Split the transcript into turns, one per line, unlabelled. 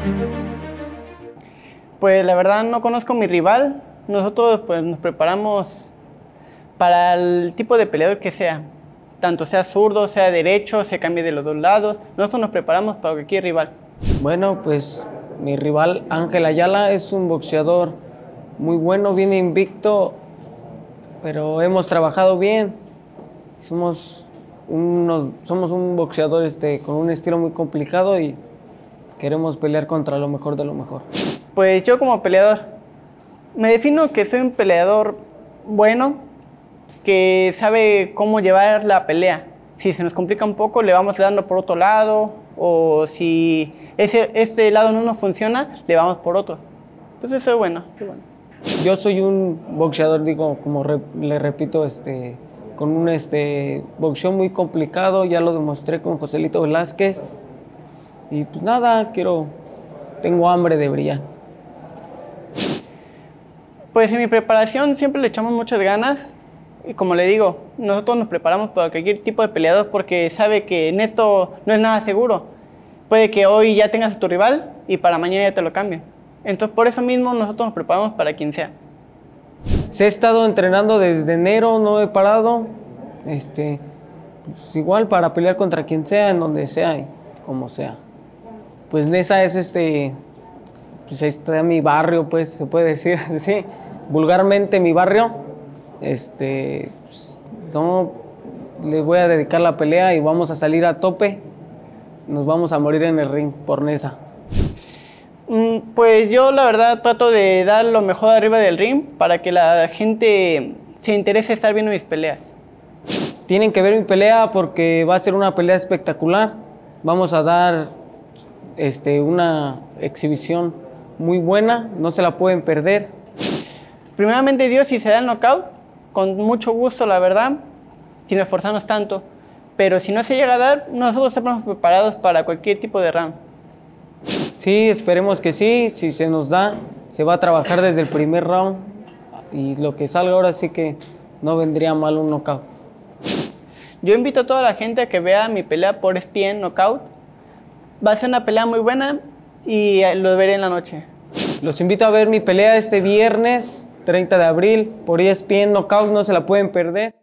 Pues la verdad no conozco a mi rival. Nosotros pues nos preparamos para el tipo de peleador que sea. Tanto sea zurdo, sea derecho, se cambie de los dos lados. Nosotros nos preparamos para cualquier rival.
Bueno, pues mi rival Ángel Ayala es un boxeador muy bueno, viene invicto, pero hemos trabajado bien. Somos un boxeador con un estilo muy complicado y queremos pelear contra lo mejor de lo mejor.
Pues yo como peleador, me defino que soy un peleador bueno, que sabe cómo llevar la pelea. Si se nos complica un poco, le vamos dando por otro lado, o si este lado no nos funciona, le vamos por otro. Pues eso es bueno, es bueno.
Yo soy un boxeador, le repito, con un boxeo muy complicado, ya lo demostré con Joselito Velázquez. Y pues nada, tengo hambre de brillar.
Pues en mi preparación siempre le echamos muchas ganas. Y como le digo, nosotros nos preparamos para cualquier tipo de peleador porque sabe que en esto no es nada seguro. Puede que hoy ya tengas a tu rival y para mañana ya te lo cambien. Entonces por eso mismo nosotros nos preparamos para quien sea.
Se he estado entrenando desde enero, no he parado. Pues igual para pelear contra quien sea, en donde sea y como sea. Pues Nesa es pues ahí está mi barrio, pues se puede decir así, vulgarmente mi barrio. Pues, no les voy a dedicar la pelea y vamos a salir a tope. Nos vamos a morir en el ring por Nesa.
Pues yo la verdad trato de dar lo mejor arriba del ring para que la gente se interese en estar viendo mis peleas.
Tienen que ver mi pelea porque va a ser una pelea espectacular. Vamos a dar una exhibición muy buena, no se la pueden perder.
Primeramente Dios, si se da el knockout, con mucho gusto la verdad, sin esforzarnos tanto. Pero si no se llega a dar, nosotros estamos preparados para cualquier tipo de round.
Sí, esperemos que sí. Si se nos da, se va a trabajar desde el primer round. Y lo que salga ahora sí que no vendría mal un knockout.
Yo invito a toda la gente a que vea mi pelea por ESPN Knockout. Va a ser una pelea muy buena y lo veré en la noche.
Los invito a ver mi pelea este viernes 30 de abril por ESPN Knockout, no se la pueden perder.